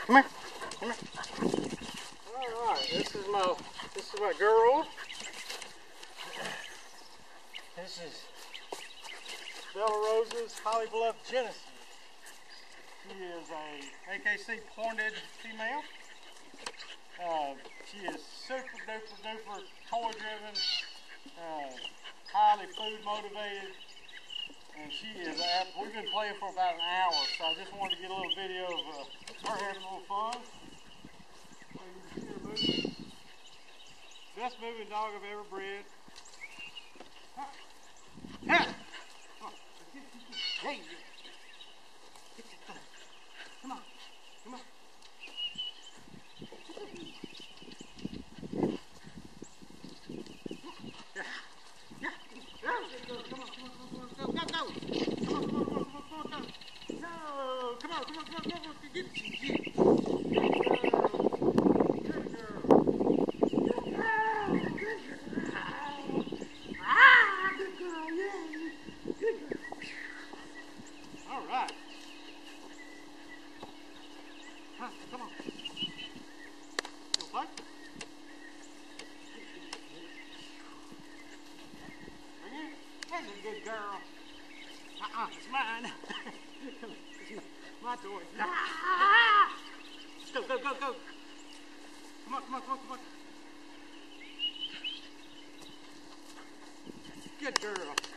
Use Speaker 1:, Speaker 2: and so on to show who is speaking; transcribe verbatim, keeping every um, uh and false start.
Speaker 1: Come here. Come here. All right. This is my this is my girl. This is Bella Rose's Holly Bluff Genesis. She is a A K C pointed female. Uh, she is super duper duper toy driven, uh, highly food motivated, and she is. A, we've been playing for about an hour, so I just wanted to get a little video of uh, her having a little fun. So you can see her moving. Best moving dog I've ever bred. Hey! Hey! Come on, come on. Yeah, yeah, yeah. Come on, come on, come on, go, go, go. Come on, come on, come on, come on, come on, go. No, come on, come on, come on, come on, get it, get it. Good girl. Good girl. Good girl. Ah, good girl, yeah. Good girl. All right. Huh, come on. You want to play? Bring it. That's a good girl. Uh-uh, it's mine. It's my toy. Ah! Let's go, go, go, go. Come on, come on, come on, come on. Good girl.